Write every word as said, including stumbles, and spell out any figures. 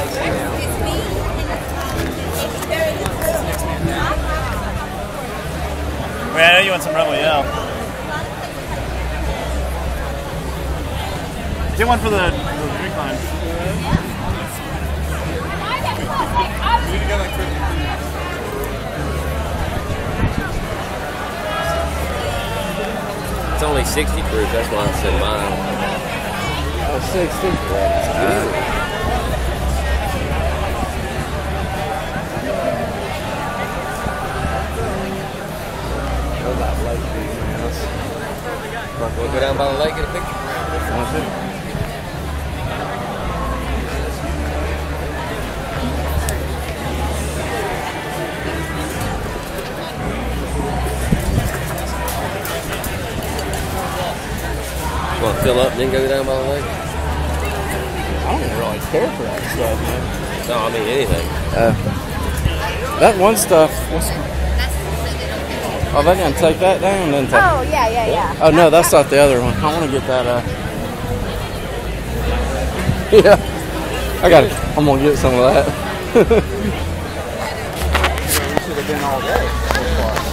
Wait, I know you want some Rebel Yell. Get one for the, the drink line. It's only sixty proof, that's why I said mine. Oh, sixty? Uh, that lake view, man. We'll go down by the lake and get a picture. That's it. You want to fill up and then go down by the lake? I don't even really care for that stuff, man. No, I mean anything. Uh, that one stuff, what's, oh, they're going to take that down, didn't they? Oh, yeah, yeah, yeah. Oh, no, that's not the other one. I want to get that, uh... yeah. I got it. I'm going to get some of that. We should have been all day so far.